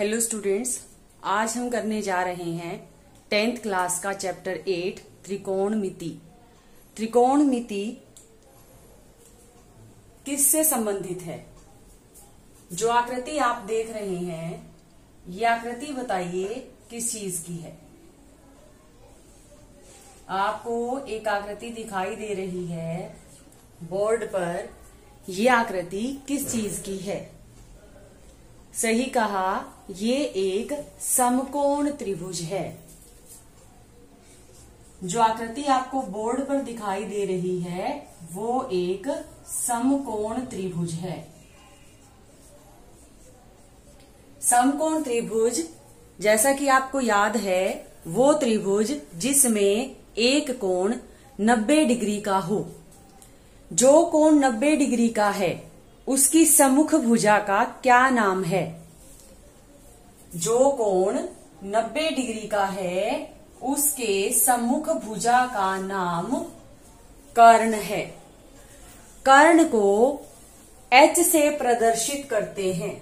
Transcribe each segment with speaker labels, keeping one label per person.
Speaker 1: Hello students, आज हम करने जा रहे हैं 10th क्लास का चैप्टर 8 त्रिकोणमिति। त्रिकोणमिति किससे संबंधित है? जो आकृति आप देख रहे हैं, ये आकृति बताइए किस चीज की है। आपको एक आकृति दिखाई दे रही है बोर्ड पर। ये आकृति किस चीज की है? सही कहा, ये एक समकोण त्रिभुज है। जो आकृति आपको बोर्ड पर दिखाई दे रही है वो एक समकोण त्रिभुज है। समकोण त्रिभुज, जैसा कि आपको याद है, वो त्रिभुज जिसमें एक कोण 90 डिग्री का हो। जो कोण 90 डिग्री का है उसकी सम्मुख भुजा का क्या नाम है? जो कोण 90 डिग्री का है उसके सम्मुख भुजा का नाम कर्ण है। कर्ण को H से प्रदर्शित करते हैं।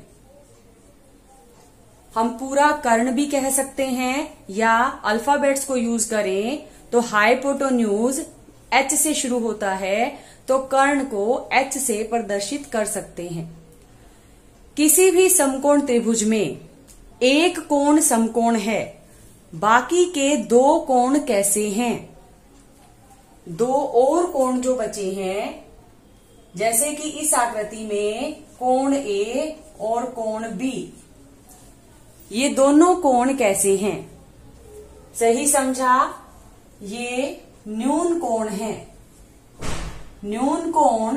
Speaker 1: हम पूरा कर्ण भी कह सकते हैं या अल्फाबेट्स को यूज करें तो हाइपोटेन्यूज H से शुरू होता है, तो कर्ण को H से प्रदर्शित कर सकते हैं। किसी भी समकोण त्रिभुज में एक कोण समकोण है, बाकी के दो कोण कैसे हैं? दो और कोण जो बचे हैं, जैसे कि इस आकृति में कोण A और कोण B, ये दोनों कोण कैसे हैं? सही समझा, ये न्यून कोण है। न्यून कोण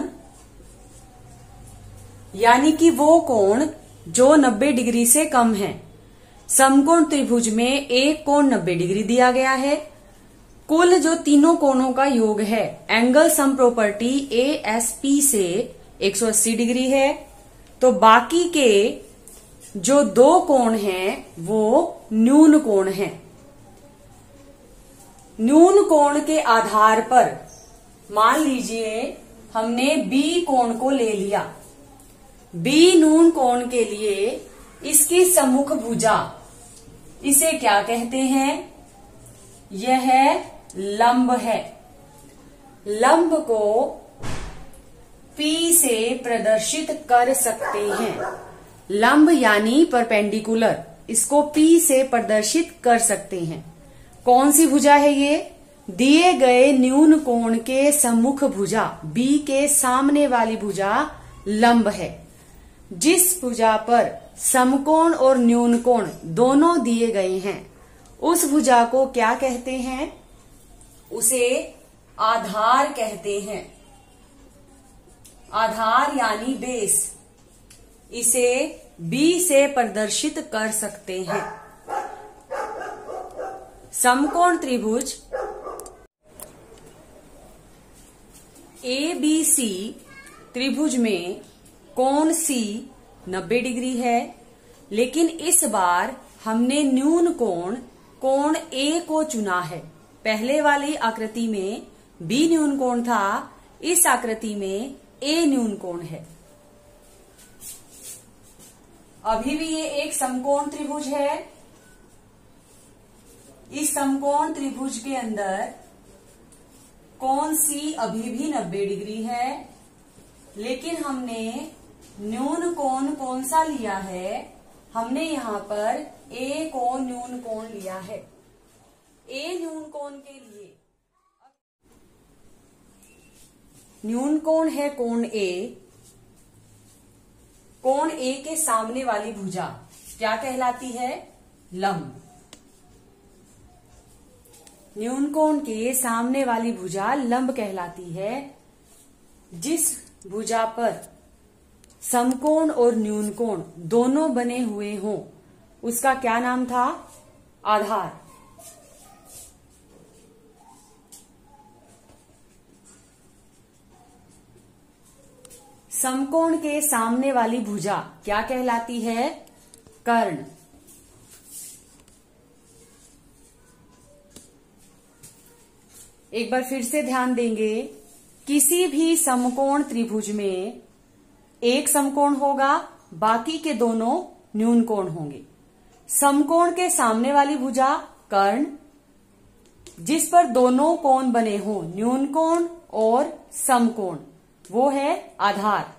Speaker 1: यानी कि वो कोण जो 90 डिग्री से कम है। समकोण त्रिभुज में एक कोण 90 डिग्री दिया गया है। कुल जो तीनों कोणों का योग है, एंगल सम प्रॉपर्टी ASP से 180 डिग्री है। तो बाकी के जो दो कोण हैं वो न्यून कोण हैं। न्यून कोण के आधार पर मान लीजिए हमने B कोण को ले लिया। B न्यून कोण के लिए इसकी सम्मुख भुजा, इसे क्या कहते हैं? यह लंब है। लंब को P से प्रदर्शित कर सकते हैं। लंब यानी परपेंडिकुलर, इसको P से प्रदर्शित कर सकते हैं। कौन सी भुजा है ये? दिए गए न्यून कोण के सम्मुख भुजा B के सामने वाली भुजा लंब है। जिस भुजा पर समकोण और न्यून कोण दोनों दिए गए हैं, उस भुजा को क्या कहते हैं? उसे आधार कहते हैं। आधार यानी बेस, इसे B से प्रदर्शित कर सकते हैं। समकोण त्रिभुज ABC त्रिभुज में कोण C 90 डिग्री है, लेकिन इस बार हमने न्यून कोण A को चुना है। पहले वाली आकृति में B न्यून कोण था, इस आकृति में A न्यून कोण है। अभी भी ये एक समकोण त्रिभुज है। इस समकोण त्रिभुज के अंदर कोण C अभी भी 90 डिग्री है, लेकिन हमने न्यून कोण कौन सा लिया है? हमने यहाँ पर A को न्यून कोण लिया है। A न्यून कोण के लिए न्यून कोण है कोण A। कोण A के सामने वाली भुजा क्या कहलाती है? लंब। न्यून कोण के सामने वाली भुजा लंब कहलाती है। जिस भुजा पर समकोण और न्यून कोण दोनों बने हुए हों, उसका क्या नाम था? आधार। समकोण के सामने वाली भुजा क्या कहलाती है? कर्ण। एक बार फिर से ध्यान देंगे, किसी भी समकोण त्रिभुज में एक समकोण होगा, बाकी के दोनों न्यून कोण होंगे। समकोण के सामने वाली भुजा कर्ण, जिस पर दोनों कोण बने हो, न्यून कोण और समकोण, वो है आधार।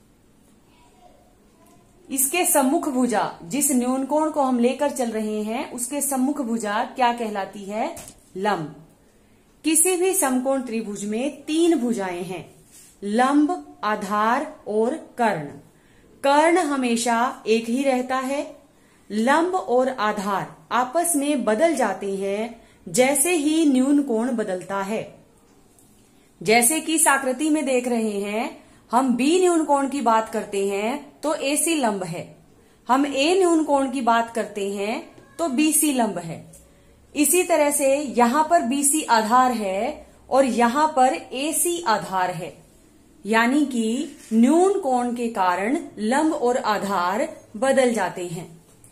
Speaker 1: इसके सम्मुख भुजा, जिस न्यून कोण को हम लेकर चल रहे हैं, उसके सम्मुख भुजा क्या कहलाती है? लंब। किसी भी समकोण त्रिभुज में 3 भुजाएं हैं, लंब, आधार और कर्ण। कर्ण हमेशा एक ही रहता है। लंब और आधार आपस में बदल जाते हैं जैसे ही न्यून कोण बदलता है। जैसे कि इस आकृति में देख रहे हैं, हम बी न्यून कोण की बात करते हैं तो AC लंब है, हम A न्यून कोण की बात करते हैं तो BC लंब है। इसी तरह से यहां पर BC आधार है और यहां पर AC आधार है, यानी कि न्यून कोण के कारण लंब और आधार बदल जाते हैं।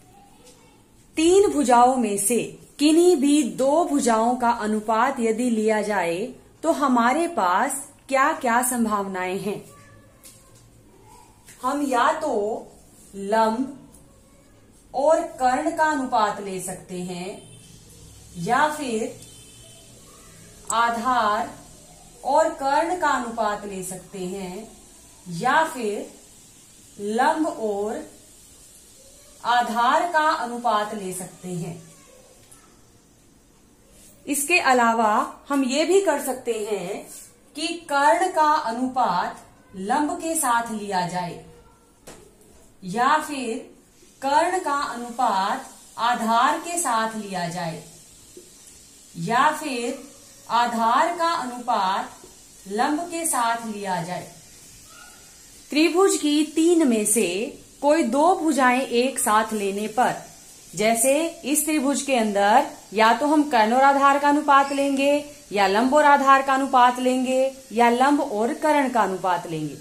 Speaker 1: 3 भुजाओं में से किन्हीं भी 2 भुजाओं का अनुपात यदि लिया जाए तो हमारे पास क्या क्या संभावनाएं हैं? हम या तो लंब और कर्ण का अनुपात ले सकते हैं, या फिर आधार और कर्ण का अनुपात ले सकते हैं, या फिर लंब और आधार का अनुपात ले सकते हैं। इसके अलावा हम ये भी कर सकते हैं कि कर्ण का अनुपात लंब के साथ लिया जाए, या फिर कर्ण का अनुपात आधार के साथ लिया जाए, या फिर आधार का अनुपात लंब के साथ लिया जाए। त्रिभुज की 3 में से कोई 2 भुजाएं एक साथ लेने पर, जैसे इस त्रिभुज के अंदर या तो हम कर्ण और आधार का अनुपात लेंगे, या लंब और आधार का अनुपात लेंगे, या लंब और कर्ण का अनुपात लेंगे।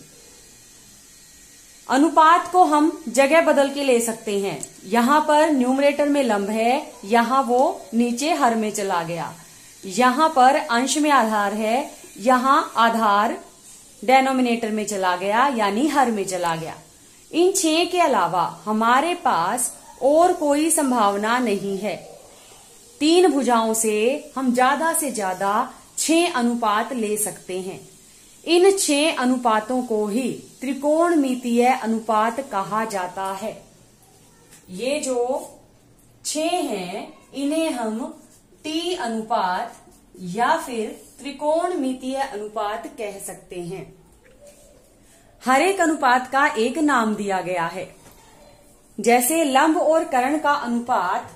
Speaker 1: अनुपात को हम जगह बदल के ले सकते हैं। यहां पर न्यूमरेटर में लंब है, यहां वो नीचे हर में चला गया। यहां पर अंश में आधार है, यहां आधार डेनोमिनेटर में चला गया, यानी हर में चला गया। इन 6 के अलावा हमारे पास और कोई संभावना नहीं है। 3 भुजाओं से हम ज्यादा से ज्यादा 6 अनुपात ले सकते हैं। इन 6 अनुपातों को ही त्रिकोणमितीय अनुपात कहा जाता है। ये जो 6 हैं, इन्हें हम T अनुपात या फिर त्रिकोणमितीय अनुपात कह सकते हैं। हर एक अनुपात का एक नाम दिया गया है। जैसे लंब और कर्ण का अनुपात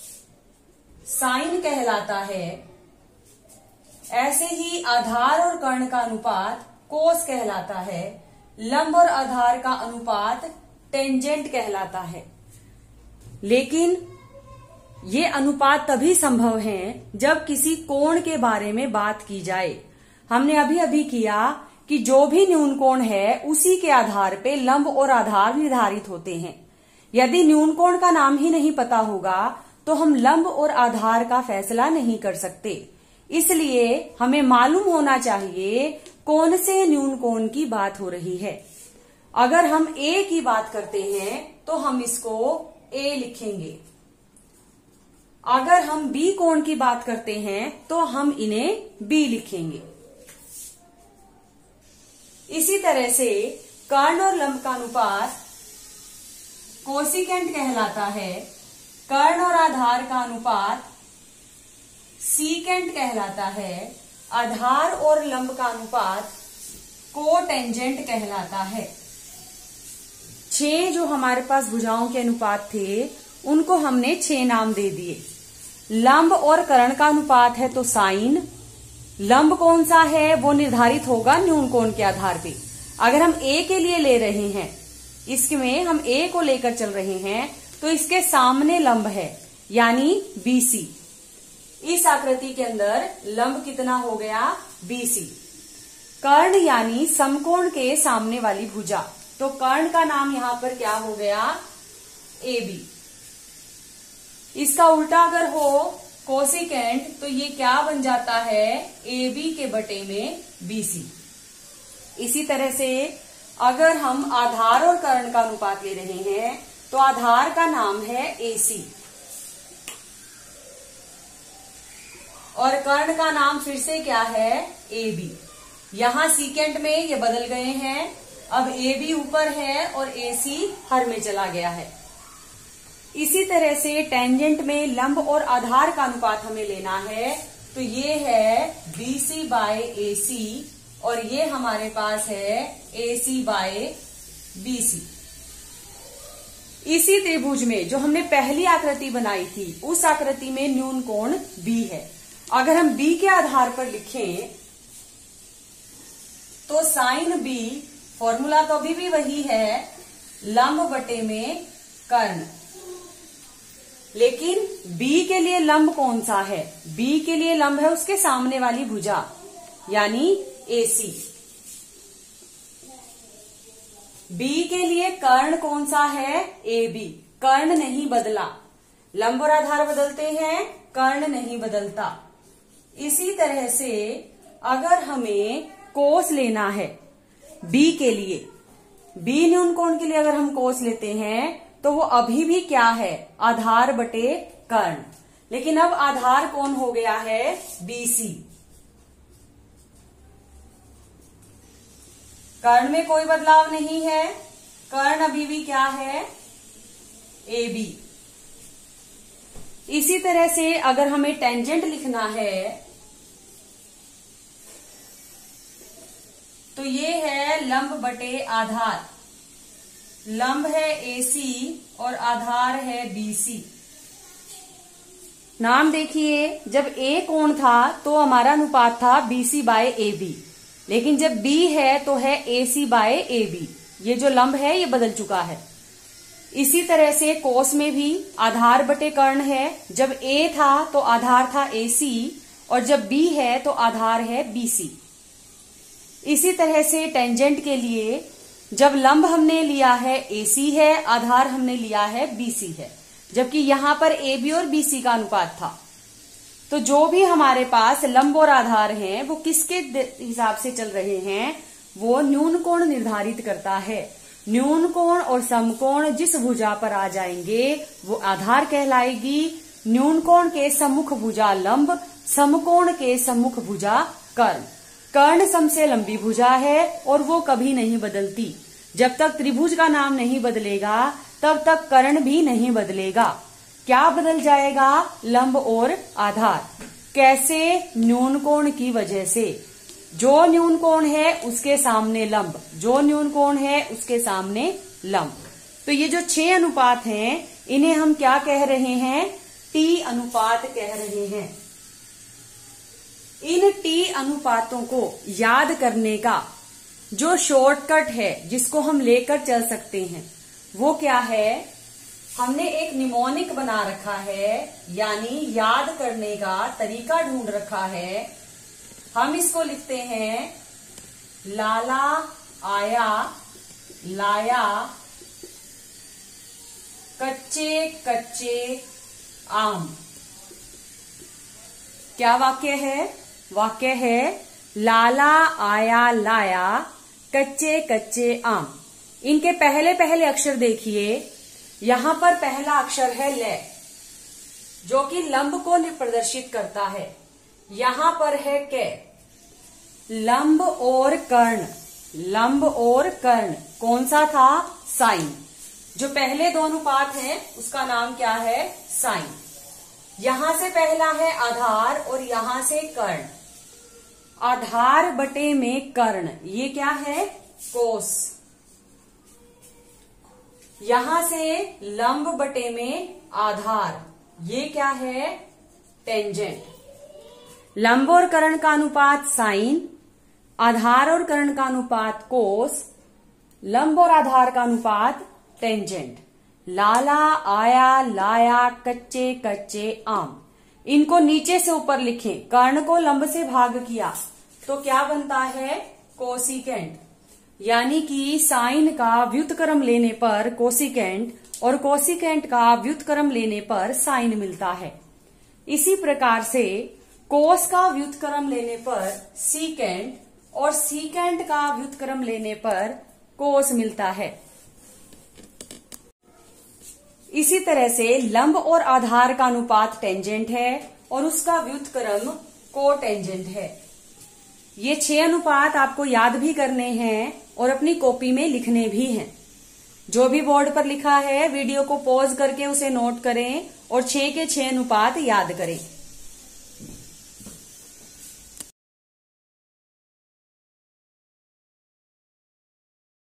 Speaker 1: साइन कहलाता है, ऐसे ही आधार और कर्ण का अनुपात कोस कहलाता है। लंब और आधार का अनुपात टेंजेंट कहलाता है। लेकिन ये अनुपात तभी संभव हैं जब किसी कोण के बारे में बात की जाए। हमने अभी अभी किया कि जो भी न्यून कोण है उसी के आधार पे लंब और आधार निर्धारित होते हैं। यदि न्यून कोण का नाम ही नहीं पता होगा तो हम लंब और आधार का फैसला नहीं कर सकते। इसलिए हमें मालूम होना चाहिए कौन से न्यून कोण की बात हो रही है। अगर हम A की बात करते हैं तो हम इसको A लिखेंगे। अगर हम B कोण की बात करते हैं तो हम इन्हें B लिखेंगे। इसी तरह से कर्ण और लंब का अनुपात कोसिकेंट कहलाता है। कर्ण और आधार का अनुपात सीकेंट कहलाता है। आधार और लंब का अनुपात कोटेंजेंट कहलाता है। 6 जो हमारे पास भुजाओं के अनुपात थे उनको हमने 6 नाम दे दिए। लंब और कर्ण का अनुपात है तो साइन। लंब कौन सा है वो निर्धारित होगा न्यून कोण के आधार पे। अगर हम A के लिए ले रहे हैं, इसमें हम A को लेकर चल रहे हैं तो इसके सामने लंब है यानी BC। इस आकृति के अंदर लंब कितना हो गया? BC। कर्ण यानी समकोण के सामने वाली भुजा, तो कर्ण का नाम यहां पर क्या हो गया? AB। इसका उल्टा अगर हो कोसिकेंट तो ये क्या बन जाता है? AB के बटे में BC। इसी तरह से अगर हम आधार और कर्ण का अनुपात ले रहे हैं तो आधार का नाम है AC और कर्ण का नाम फिर से क्या है, ए बी। यहां सीकेंट में ये बदल गए हैं, अब ए बी ऊपर है और ए सी हर में चला गया है। इसी तरह से टेंजेंट में लंब और आधार का अनुपात हमें लेना है, तो ये है बी सी बाय ए सी और ये हमारे पास है ए सी बाय बी सी। इसी त्रिभुज में जो हमने पहली आकृति बनाई थी, उस आकृति में न्यून कोण बी है। अगर हम बी के आधार पर लिखें तो साइन बी, फॉर्मूला तो अभी भी वही है, लंब बटे में कर्ण। लेकिन बी के लिए लंब कौन सा है, बी के लिए लंब है उसके सामने वाली भुजा यानी AC। बी के लिए कर्ण कौन सा है, AB। कर्ण नहीं बदला, लंब और आधार बदलते हैं, कर्ण नहीं बदलता। इसी तरह से अगर हमें कोस लेना है बी के लिए, बी न्यून कोण के लिए अगर हम कोस लेते हैं तो वो अभी भी क्या है, आधार बटे कर्ण। लेकिन अब आधार कौन हो गया है, BC। कर्ण में कोई बदलाव नहीं है, कर्ण अभी भी क्या है, AB। इसी तरह से अगर हमें टेंजेंट लिखना है तो ये है लंब बटे आधार। लंब है AC और आधार है BC। नाम देखिए, जब A कोण था तो हमारा अनुपात था BC बाय AB, लेकिन जब B है तो है AC बाय AB। ये जो लंब है ये बदल चुका है। इसी तरह से कोस में भी आधार बटे कर्ण है, जब A था तो आधार था AC और जब B है तो आधार है BC। इसी तरह से टेंजेंट के लिए जब लंब हमने लिया है AC है, आधार हमने लिया है BC है, जबकि यहां पर AB और BC का अनुपात था। तो जो भी हमारे पास लंब और आधार हैं वो किसके हिसाब से चल रहे हैं, वो न्यून कोण निर्धारित करता है। न्यून कोण और समकोण जिस भुजा पर आ जाएंगे वो आधार कहलाएगी। न्यून कोण के सम्मुख भुजा लंब, समकोण के सम्मुख भुजा कर्ण। कर्ण सम से लंबी भुजा है और वो कभी नहीं बदलती। जब तक त्रिभुज का नाम नहीं बदलेगा तब तक कर्ण भी नहीं बदलेगा। क्या बदल जाएगा, लंब और आधार। कैसे, न्यून कोण की वजह से। जो न्यून कोण है उसके सामने लंब, जो न्यून कोण है उसके सामने लंब। तो ये जो 6 अनुपात हैं इन्हें हम क्या कह रहे हैं, T अनुपात कह रहे हैं। इन T अनुपातों को याद करने का जो शॉर्टकट है जिसको हम लेकर चल सकते हैं वो क्या है, हमने एक निमोनिक बना रखा है, यानी याद करने का तरीका ढूंढ रखा है। हम इसको लिखते हैं लाला आया लाया कच्चे कच्चे आम। क्या वाक्य है, वाक्य है लाला आया लाया कच्चे कच्चे आम। इनके पहले पहले अक्षर देखिए, यहां पर पहला अक्षर है ल जो कि लंब को प्रदर्शित करता है। यहां पर है क, लंब और कर्ण। लंब और कर्ण कौन सा था, साइन। जो पहले दो अनुपात हैं उसका नाम क्या है, साइन। यहां से पहला है आधार और यहां से कर्ण। आधार बटे में कर्ण, ये क्या है, कोस। यहां से लंब बटे में आधार, ये क्या है, टेंजेंट। लंब और कर्ण का अनुपात साइन, आधार और कर्ण का अनुपात कोस, लंब और आधार का अनुपात टेंजेंट। लाला आया लाया कच्चे कच्चे आम। इनको नीचे से ऊपर लिखें, कर्ण को लंब से भाग किया तो क्या बनता है, कोसिकेंट। यानी कि साइन का व्युत्क्रम लेने पर कोसिकेंट और कोसिकेंट का व्युत्क्रम लेने पर साइन मिलता है। इसी प्रकार से कोस का व्युत्क्रम लेने पर सीकेंट और सीकेंट का व्युत्क्रम लेने पर कोस मिलता है। इसी तरह से लंब और आधार का अनुपात टेंजेंट है और उसका व्युत्क्रम कोटेंजेंट है। ये 6 अनुपात आपको याद भी करने हैं और अपनी कॉपी में लिखने भी हैं। जो भी बोर्ड पर लिखा है वीडियो को पॉज करके उसे नोट करें और 6 के 6 अनुपात याद करें।